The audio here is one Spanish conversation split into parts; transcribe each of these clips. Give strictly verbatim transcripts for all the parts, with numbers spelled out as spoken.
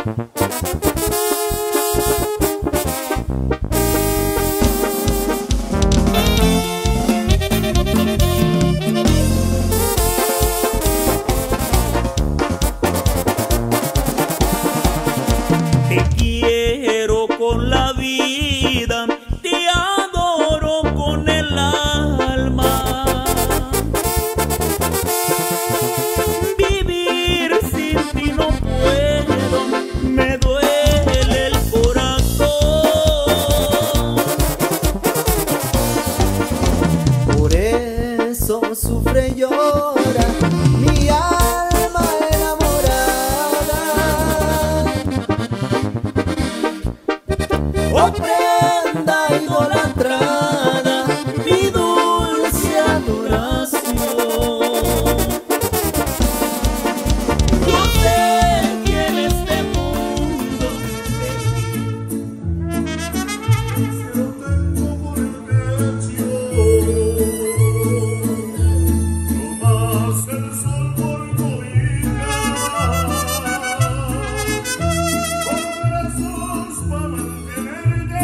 Te quiero con la vida, te adoro con el alma. Vivir sin ti no puedo, me duele el corazón. Por eso sufre y llora mi alma enamorada. Oh prenda idolatrada, mi dulce adoración. Yo sé que en este mundo Se lo tengo por el pecho, no más el sol por cobija, con brazos para mantenerte.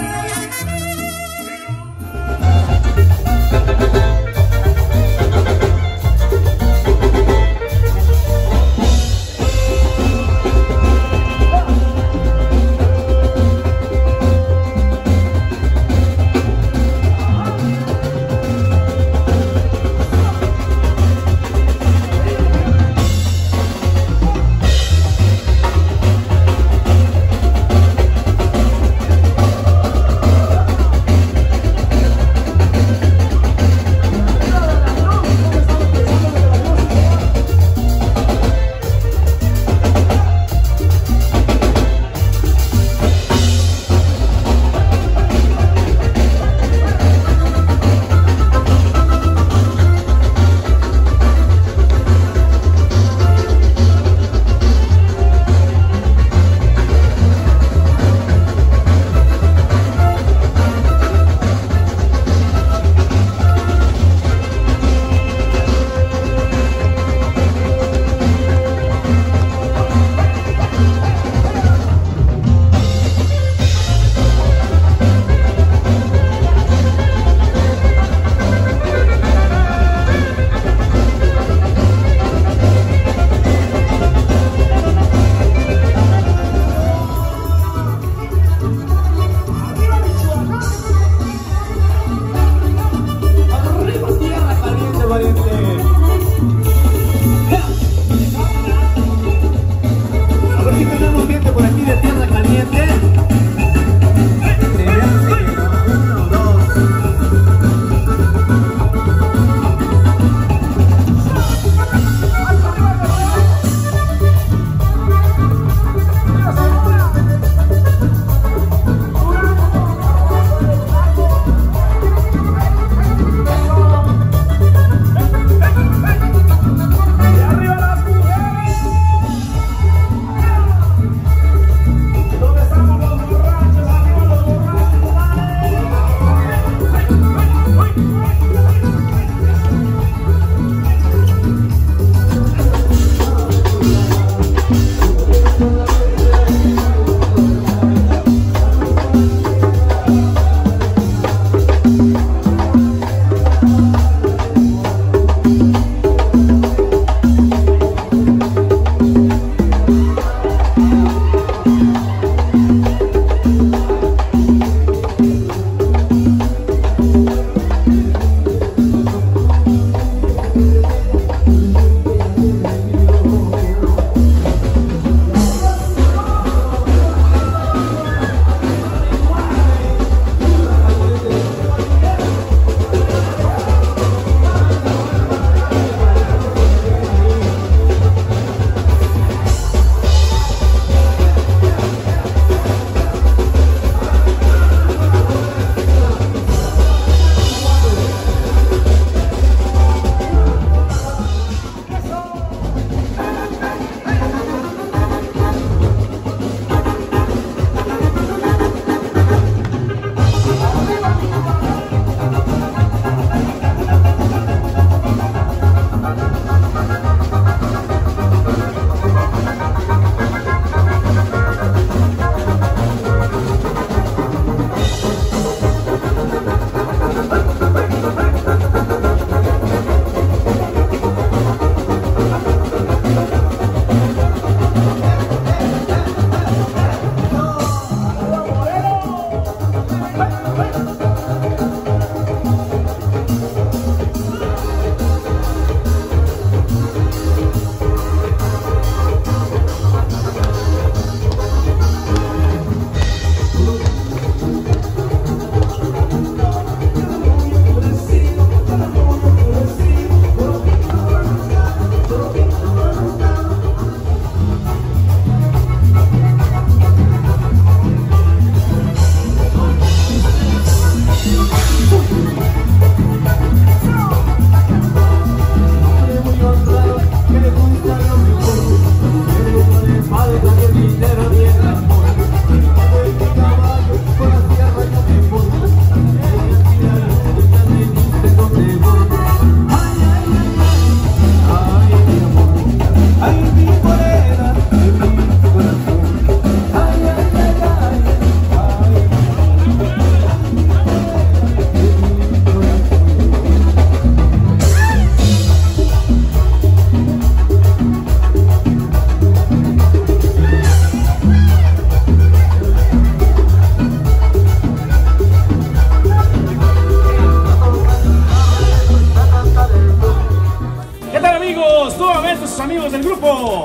A ver si tenemos gente por aquí de Tierra Caliente. Uno, dos. ¿Dónde estamos?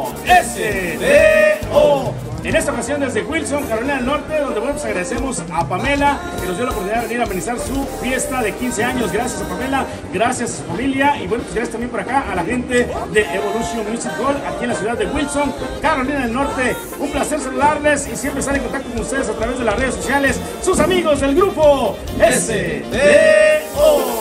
grupo S D O. En esta ocasión desde Wilson, Carolina del Norte, donde bueno, pues agradecemos a Pamela que nos dio la oportunidad de venir a amenizar su fiesta de quince años. Gracias a Pamela, gracias a su familia y bueno, pues gracias también por acá a la gente de Evolution Music Hall aquí en la ciudad de Wilson, Carolina del Norte. Un placer saludarles y siempre estar en contacto con ustedes a través de las redes sociales. Sus amigos del grupo S D O.